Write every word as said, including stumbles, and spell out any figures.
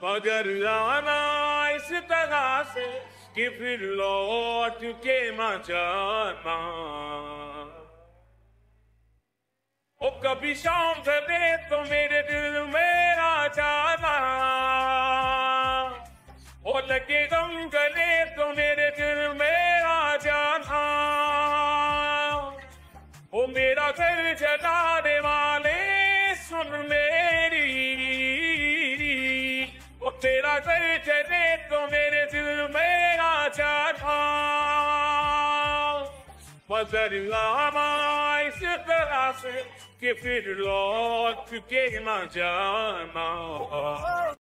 मगर आना इस तरह से कि फिर लौट के न जाना। ओ कभी शाम ढले तो मेरे दिल में आ जाना, ओ लगे गम गले तो मेरे दिल में आ जाना। ओ मेरा घर जलाने वाले सुन मेरी, ओ तेरा घर जले तो मेरे दिल में आ जाना। मगर आना इस तरह से कि फिर लौट के न जाना।